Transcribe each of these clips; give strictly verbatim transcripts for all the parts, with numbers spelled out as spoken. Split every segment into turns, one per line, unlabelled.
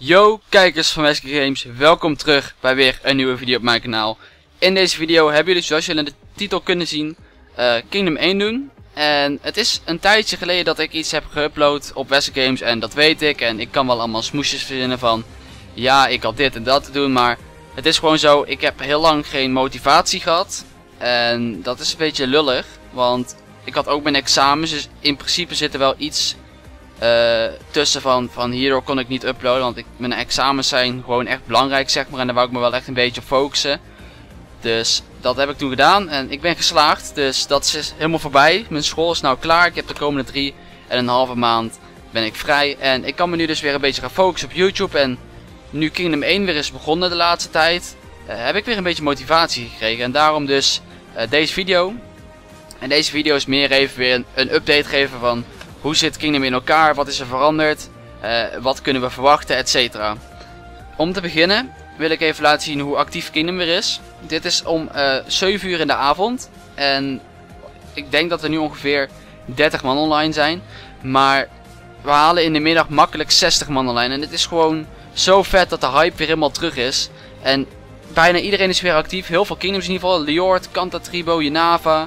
Yo kijkers van Wesker Games, welkom terug bij weer een nieuwe video op mijn kanaal. In deze video hebben jullie, zoals jullie in de titel kunnen zien, uh, Kingdom één doen. En het is een tijdje geleden dat ik iets heb geüpload op Wesker Games en dat weet ik. En ik kan wel allemaal smoesjes verzinnen van, ja ik had dit en dat te doen, maar het is gewoon zo, ik heb heel lang geen motivatie gehad. En dat is een beetje lullig, want ik had ook mijn examens, dus in principe zit er wel iets... Uh, tussen van, van hierdoor kon ik niet uploaden, want ik, mijn examens zijn gewoon echt belangrijk zeg maar. En daar wou ik me wel echt een beetje op focussen. Dus dat heb ik toen gedaan en ik ben geslaagd. Dus dat is helemaal voorbij. Mijn school is nou klaar. Ik heb de komende drie en een halve maand ben ik vrij. En ik kan me nu dus weer een beetje gaan focussen op YouTube. En nu Kingdom één weer is begonnen de laatste tijd, uh, heb ik weer een beetje motivatie gekregen. En daarom dus uh, deze video. En deze video is meer even weer een, een update geven van... hoe zit Kingdom in elkaar? Wat is er veranderd? Uh, wat kunnen we verwachten? Etcetera. Om te beginnen wil ik even laten zien hoe actief Kingdom weer is. Dit is om uh, zeven uur in de avond. En ik denk dat er nu ongeveer dertig man online zijn. Maar we halen in de middag makkelijk zestig man online. En het is gewoon zo vet dat de hype weer helemaal terug is. En bijna iedereen is weer actief. Heel veel Kingdoms in ieder geval. Liort, Cantatribo, Jenava...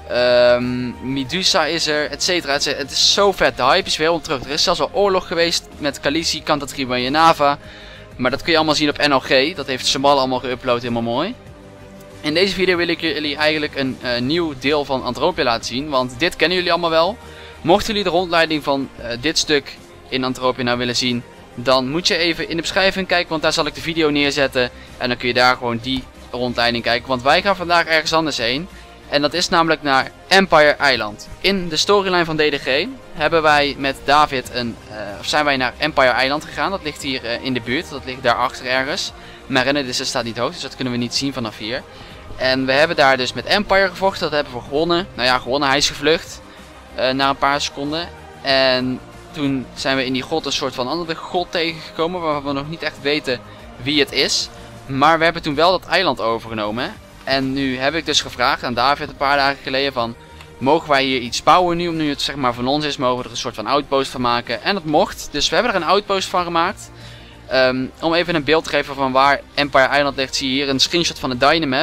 Um, Medusa is er, etcetera, etcetera. Het is zo vet, de hype is weer helemaal terug. Er is zelfs al oorlog geweest met Khaleesi, Cantatribo en Jenava. Maar dat kun je allemaal zien op N L G. Dat heeft Samal allemaal geüpload, helemaal mooi. In deze video wil ik jullie eigenlijk een uh, nieuw deel van Antropia laten zien. Want dit kennen jullie allemaal wel. Mochten jullie de rondleiding van uh, dit stuk in Antropia nou willen zien, dan moet je even in de beschrijving kijken. Want daar zal ik de video neerzetten. En dan kun je daar gewoon die rondleiding kijken. Want wij gaan vandaag ergens anders heen. En dat is namelijk naar Empire Island. In de storyline van D D G hebben wij met David een, uh, of zijn wij naar Empire Island gegaan. Dat ligt hier uh, in de buurt. Dat ligt daarachter ergens. Maar rennen, dus dat staat niet hoog. Dus dat kunnen we niet zien vanaf hier. En we hebben daar dus met Empire gevochten. Dat hebben we gewonnen. Nou ja, gewonnen. Hij is gevlucht. Uh, na een paar seconden. En toen zijn we in die god een soort van andere god tegengekomen. Waarvan we nog niet echt weten wie het is. Maar we hebben toen wel dat eiland overgenomen. En nu heb ik dus gevraagd aan David een paar dagen geleden van... mogen wij hier iets bouwen nu? Om nu het zeg maar van ons is, mogen we er een soort van outpost van maken. En dat mocht. Dus we hebben er een outpost van gemaakt. Um, om even een beeld te geven van waar Empire Island ligt, zie je hier een screenshot van de Dynamap.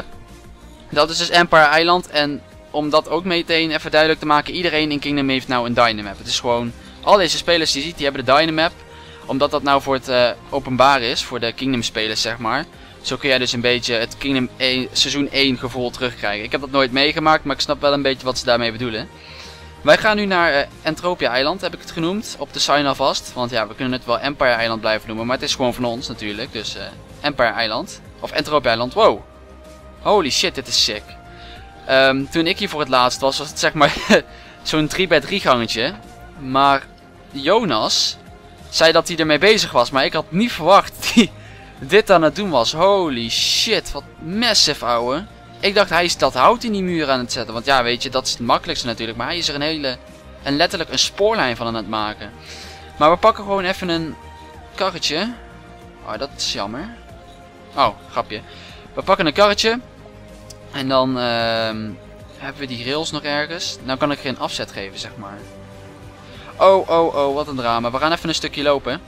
Dat is dus Empire Island. En om dat ook meteen even duidelijk te maken, iedereen in Kingdom heeft nou een Dynamap. Het is gewoon, al deze spelers die je ziet, die hebben de Dynamap. Omdat dat nou voor het uh, openbaar is, voor de Kingdom spelers zeg maar. Zo kun jij dus een beetje het Kingdom één, seizoen één gevoel terugkrijgen. Ik heb dat nooit meegemaakt, maar ik snap wel een beetje wat ze daarmee bedoelen. Wij gaan nu naar uh, Entropia Island, heb ik het genoemd, op de sign alvast. Want ja, we kunnen het wel Empire Island blijven noemen, maar het is gewoon van ons natuurlijk. Dus uh, Empire Island, of Entropia Island, wow. Holy shit, dit is sick. Um, toen ik hier voor het laatst was, was het zeg maar zo'n drie bij drie gangetje. Maar Jonas zei dat hij ermee bezig was, maar ik had niet verwacht die... dit aan het doen was. Holy shit, wat massive ouwe. Ik dacht hij is dat hout in die muur aan het zetten. Want ja, weet je, dat is het makkelijkste natuurlijk. Maar hij is er een hele, en letterlijk een spoorlijn van aan het maken. Maar we pakken gewoon even een karretje. Oh, dat is jammer. Oh, grapje. We pakken een karretje. En dan uh, hebben we die rails nog ergens. Nou kan ik geen afzet geven, zeg maar. Oh, oh, oh, wat een drama. We gaan even een stukje lopen.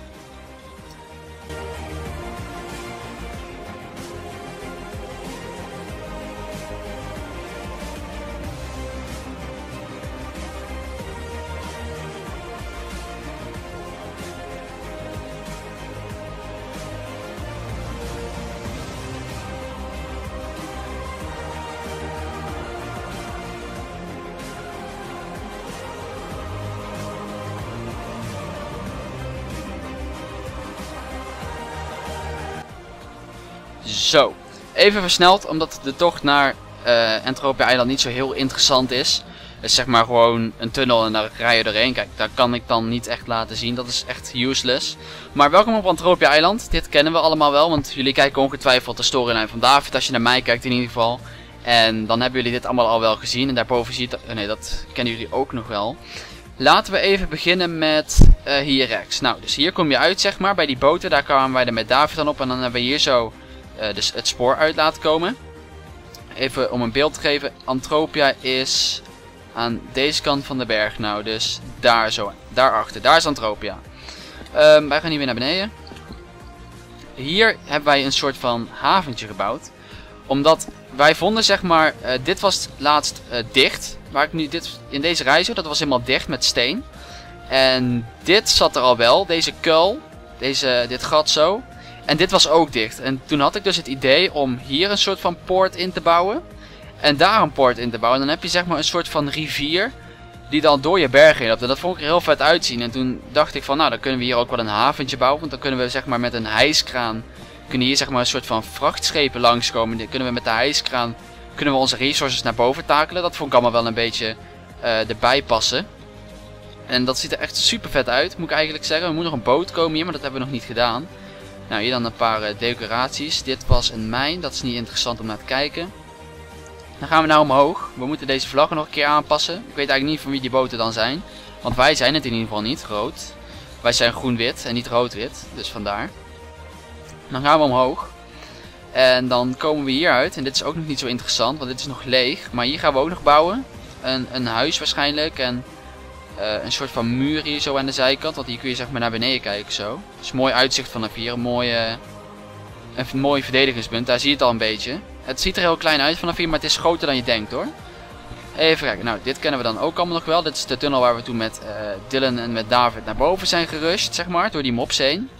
Zo, even versneld, omdat de tocht naar uh, Entropia Island niet zo heel interessant is. Het is zeg maar gewoon een tunnel en daar rij je doorheen. Kijk, daar kan ik dan niet echt laten zien, dat is echt useless. Maar welkom op Entropia Island, dit kennen we allemaal wel, want jullie kijken ongetwijfeld de storyline van David, als je naar mij kijkt in ieder geval. En dan hebben jullie dit allemaal al wel gezien en daarboven zie je, oh nee, dat kennen jullie ook nog wel. Laten we even beginnen met uh, hier rechts. Nou, dus hier kom je uit zeg maar, bij die boten, daar kwamen wij er met David dan op en dan hebben we hier zo... Uh, dus het spoor uit laten komen. Even om een beeld te geven. Antropia is aan deze kant van de berg. Nou, dus daar zo. Daarachter. Daar is Antropia. Um, wij gaan hier weer naar beneden. hier hebben wij een soort van haventje gebouwd. Omdat wij vonden, zeg maar, uh, dit was laatst uh, dicht. Waar ik nu, dit, in deze rij zo, dat was helemaal dicht met steen. En dit zat er al wel, deze kuil, deze, dit gat zo. En dit was ook dicht. En toen had ik dus het idee om hier een soort van poort in te bouwen. En daar een poort in te bouwen. En dan heb je zeg maar een soort van rivier die dan door je berg heen loopt. En dat vond ik er heel vet uitzien. En toen dacht ik van, nou, dan kunnen we hier ook wel een haventje bouwen. Want dan kunnen we zeg maar met een hijskraan, kunnen hier zeg maar een soort van vrachtschepen langskomen. Dan kunnen we met de hijskraan, kunnen we onze resources naar boven takelen. Dat vond ik allemaal wel een beetje uh, erbij passen. En dat ziet er echt super vet uit, moet ik eigenlijk zeggen. Er moet nog een boot komen hier, maar dat hebben we nog niet gedaan. Nou, hier dan een paar uh, decoraties. Dit was een mijn, dat is niet interessant om naar te kijken. Dan gaan we nou omhoog. We moeten deze vlaggen nog een keer aanpassen. Ik weet eigenlijk niet van wie die boten dan zijn. Want wij zijn het in ieder geval niet, rood. Wij zijn groen-wit en niet rood-wit, dus vandaar. Dan gaan we omhoog. En dan komen we hier uit. En dit is ook nog niet zo interessant, want dit is nog leeg. Maar hier gaan we ook nog bouwen. Een, een huis waarschijnlijk. En uh, een soort van muur hier zo aan de zijkant. Want hier kun je zeg maar naar beneden kijken zo. Dus mooi uitzicht vanaf hier. Een mooi, uh, een mooi verdedigingspunt. Daar zie je het al een beetje. Het ziet er heel klein uit vanaf hier, maar het is groter dan je denkt hoor. Even kijken. Nou, dit kennen we dan ook allemaal nog wel. Dit is de tunnel waar we toen met uh, Dylan en met David naar boven zijn gerusht, zeg maar. Door die mobs heen.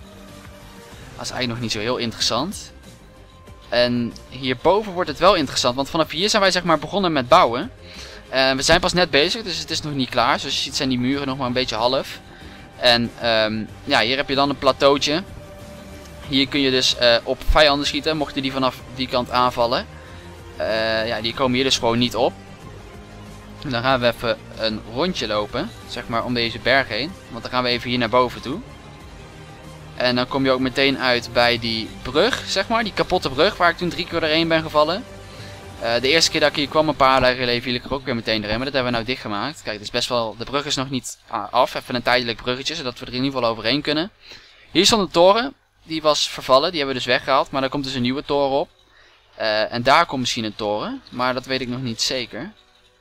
Dat is eigenlijk nog niet zo heel interessant. En hierboven wordt het wel interessant, want vanaf hier zijn wij zeg maar begonnen met bouwen. En we zijn pas net bezig, dus het is nog niet klaar. Zoals je ziet zijn die muren nog maar een beetje half. En um, ja, hier heb je dan een plateautje. Hier kun je dus uh, op vijanden schieten, mochten die vanaf die kant aanvallen. Uh, ja, die komen hier dus gewoon niet op. En dan gaan we even een rondje lopen, zeg maar om deze berg heen. Want dan gaan we even hier naar boven toe. En dan kom je ook meteen uit bij die brug, zeg maar. Die kapotte brug waar ik toen drie keer doorheen ben gevallen. Uh, de eerste keer dat ik hier kwam, een paar dagen geleden, viel ik er ook weer meteen doorheen. Maar dat hebben we nou dichtgemaakt. Kijk, het is best wel, de brug is nog niet af. Even een tijdelijk bruggetje, zodat we er in ieder geval overheen kunnen. Hier stond een toren. Die was vervallen, die hebben we dus weggehaald. Maar daar komt dus een nieuwe toren op. Uh, en daar komt misschien een toren. Maar dat weet ik nog niet zeker.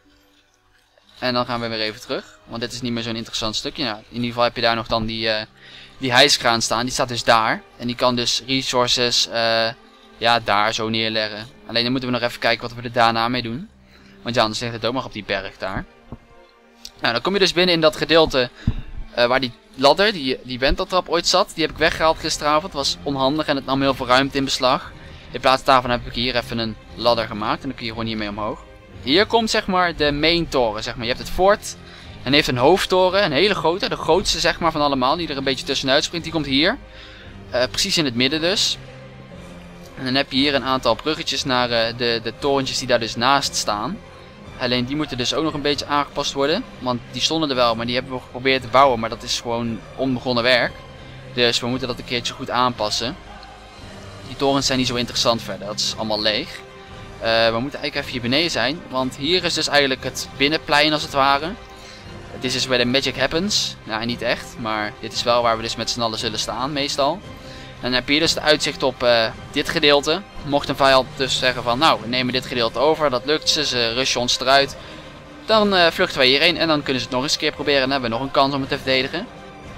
En dan gaan we weer even terug. Want dit is niet meer zo'n interessant stukje. Nou, in ieder geval heb je daar nog dan die, uh, die hijskraan staan. Die staat dus daar. En die kan dus resources uh, ja, daar zo neerleggen. Alleen dan moeten we nog even kijken wat we er daarna mee doen. Want ja, anders ligt het ook nog op die berg daar. Nou, dan kom je dus binnen in dat gedeelte uh, waar die ladder, die, die wenteltrap ooit zat. Die heb ik weggehaald gisteravond. Het was onhandig en het nam heel veel ruimte in beslag. In plaats daarvan heb ik hier even een ladder gemaakt. En dan kun je gewoon hiermee omhoog. Hier komt zeg maar de main toren. Zeg maar. Je hebt het fort. En heeft een hoofdtoren. Een hele grote. De grootste zeg maar van allemaal. Die er een beetje tussenuit springt. Die komt hier. Uh, precies in het midden dus. En dan heb je hier een aantal bruggetjes naar uh, de, de torentjes die daar dus naast staan. Alleen die moeten dus ook nog een beetje aangepast worden. Want die stonden er wel, maar die hebben we geprobeerd te bouwen. Maar dat is gewoon onbegonnen werk. Dus we moeten dat een keertje goed aanpassen. Die torens zijn niet zo interessant verder. Dat is allemaal leeg. Uh, we moeten eigenlijk even hier beneden zijn. Want hier is dus eigenlijk het binnenplein als het ware. Dit is where the magic happens. Nou, niet echt. Maar dit is wel waar we dus met z'n allen zullen staan meestal. En dan heb je hier dus het uitzicht op uh, dit gedeelte. Mocht een vijand dus zeggen van nou, we nemen dit gedeelte over. Dat lukt ze, ze rushen ons eruit. Dan uh, vluchten wij hierheen en dan kunnen ze het nog eens een keer proberen. En dan hebben we nog een kans om het te verdedigen.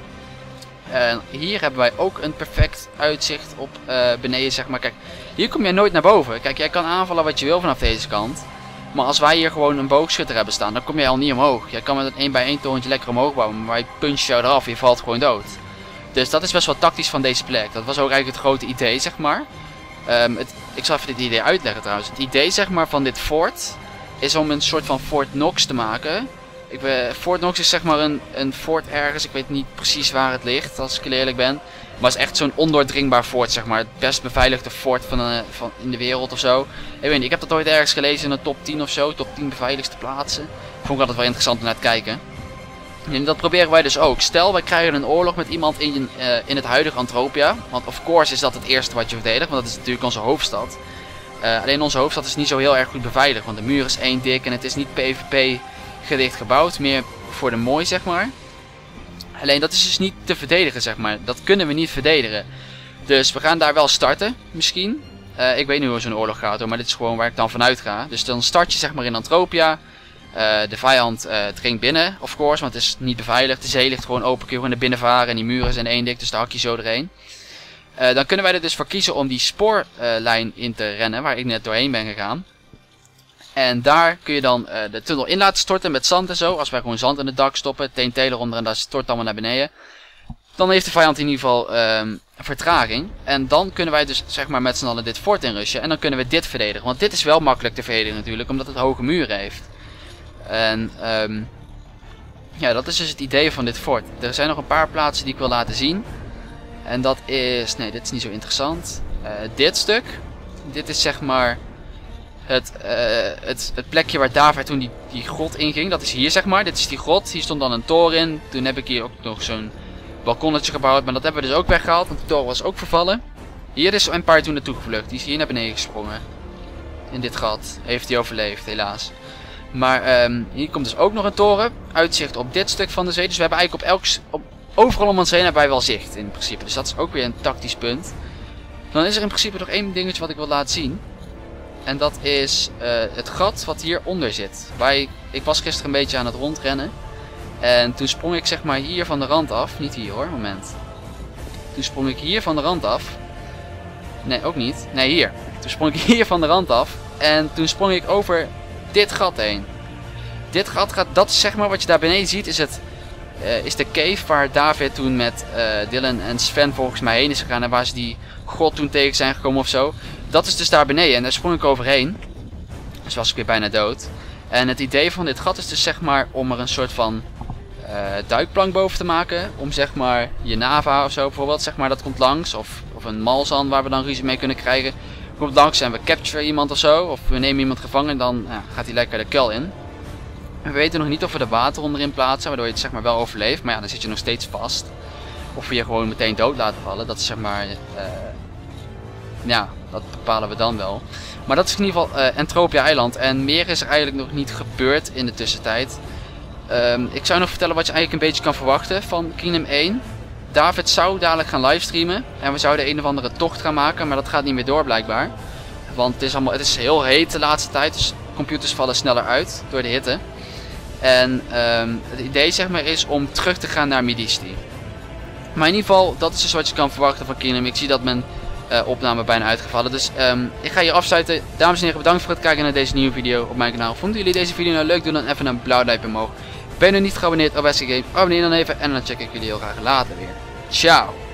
En hier hebben wij ook een perfect uitzicht op uh, beneden zeg maar. Kijk, hier kom jij nooit naar boven. Kijk, jij kan aanvallen wat je wil vanaf deze kant. Maar als wij hier gewoon een boogschutter hebben staan, dan kom jij al niet omhoog. Jij kan met een één bij één torentje lekker omhoog bouwen. Maar wij punchen jou eraf, je valt gewoon dood. Dus dat is best wel tactisch van deze plek. Dat was ook eigenlijk het grote idee, zeg maar. Um, het, ik zal even dit idee uitleggen trouwens. Het idee, zeg maar, van dit fort is om een soort van Fort Knox te maken. Ik weet, Fort Knox is zeg maar een, een fort ergens. Ik weet niet precies waar het ligt, als ik eerlijk ben. Maar het is echt zo'n ondoordringbaar fort, zeg maar. Het best beveiligde fort van, uh, van in de wereld of zo. Ik weet niet, ik heb dat ooit ergens gelezen in de top tien of zo. Top tien beveiligste plaatsen. Vond ik altijd wel interessant om naar te kijken. En dat proberen wij dus ook. Stel, wij krijgen een oorlog met iemand in, uh, in het huidige Antropia. Want of course is dat het eerste wat je verdedigt. Want dat is natuurlijk onze hoofdstad. Uh, alleen onze hoofdstad is niet zo heel erg goed beveiligd. Want de muur is één dik en het is niet PvP gericht gebouwd. Meer voor de mooi, zeg maar. Alleen dat is dus niet te verdedigen, zeg maar. Dat kunnen we niet verdedigen. Dus we gaan daar wel starten, misschien. Uh, ik weet niet hoe zo'n oorlog gaat, hoor, maar dit is gewoon waar ik dan vanuit ga. Dus dan start je zeg maar in Antropia. Uh, de vijand uh, dringt binnen, of course, want het is niet beveiligd. De zee ligt gewoon open, kun je gewoon naar binnen varen. En die muren zijn één dik, dus daar hak je zo doorheen. Uh, dan kunnen wij er dus voor kiezen om die spoorlijn uh, in te rennen, waar ik net doorheen ben gegaan. En daar kun je dan uh, de tunnel in laten storten met zand en zo. Als wij gewoon zand in het dak stoppen, T N T eronder en dat stort allemaal naar beneden. Dan heeft de vijand in ieder geval uh, vertraging. En dan kunnen wij dus zeg maar met z'n allen dit fort inrushen. En dan kunnen we dit verdedigen. Want dit is wel makkelijk te verdedigen natuurlijk, omdat het hoge muren heeft. En um, ja, dat is dus het idee van dit fort. Er zijn nog een paar plaatsen die ik wil laten zien. En dat is, nee, dit is niet zo interessant. Uh, dit stuk, dit is zeg maar het, uh, het, het plekje waar David toen die, die grot inging. Dat is hier zeg maar, dit is die grot. Hier stond dan een toren in. Toen heb ik hier ook nog zo'n balkonnetje gebouwd, maar dat hebben we dus ook weggehaald, want de toren was ook vervallen. Hier is Empire toen naartoe gevlucht, die is hier naar beneden gesprongen. In dit gat, heeft hij overleefd helaas. Maar um, hier komt dus ook nog een toren, uitzicht op dit stuk van de zee. Dus we hebben eigenlijk op elk, op, overal om ons heen hebben wij wel zicht in principe. Dus dat is ook weer een tactisch punt. Dan is er in principe nog één dingetje wat ik wil laten zien. En dat is uh, het gat wat hieronder zit. Wij, ik was gisteren een beetje aan het rondrennen. En toen sprong ik zeg maar hier van de rand af. Niet hier hoor, moment. Toen sprong ik hier van de rand af. Nee, ook niet. Nee, hier. Toen sprong ik hier van de rand af. En toen sprong ik over dit gat heen. Dit gat gaat, dat is zeg maar wat je daar beneden ziet, is, het, uh, is de cave waar David toen met uh, Dylan en Sven volgens mij heen is gegaan. En waar ze die god toen tegen zijn gekomen of zo. Dat is dus daar beneden en daar sprong ik overheen. Dus was ik weer bijna dood. En het idee van dit gat is dus zeg maar om er een soort van uh, duikplank boven te maken. Om zeg maar je Nava of zo bijvoorbeeld, zeg maar dat komt langs. Of, of een Malzan waar we dan ruzie mee kunnen krijgen. Komt langs en we capture iemand of zo. Of we nemen iemand gevangen en dan ja, gaat hij lekker de kuil in. We weten nog niet of we de water onderin plaatsen, waardoor je het zeg maar wel overleeft. Maar ja, dan zit je nog steeds vast. Of we je gewoon meteen dood laten vallen. Dat is zeg maar... Uh, ja, dat bepalen we dan wel. Maar dat is in ieder geval uh, Entropia eiland. En meer is er eigenlijk nog niet gebeurd in de tussentijd. Um, ik zou nog vertellen wat je eigenlijk een beetje kan verwachten van Kingdom één. David zou dadelijk gaan livestreamen. En we zouden een of andere tocht gaan maken. Maar dat gaat niet meer door blijkbaar. Want het is, allemaal, het is heel heet de laatste tijd. Dus computers vallen sneller uit door de hitte. En um, het idee zeg maar is om terug te gaan naar Midisti. Maar in ieder geval, dat is dus wat je kan verwachten van Kingdom. Ik zie dat mijn uh, opname bijna uitgevallen. Dus um, ik ga hier afsluiten. Dames en heren, bedankt voor het kijken naar deze nieuwe video op mijn kanaal. Vonden jullie deze video nou leuk? Doe dan even een blauw duimpje omhoog. Ben je nog niet geabonneerd op Wesley Games? Abonneer dan even en dan check ik jullie heel graag later weer. Ciao!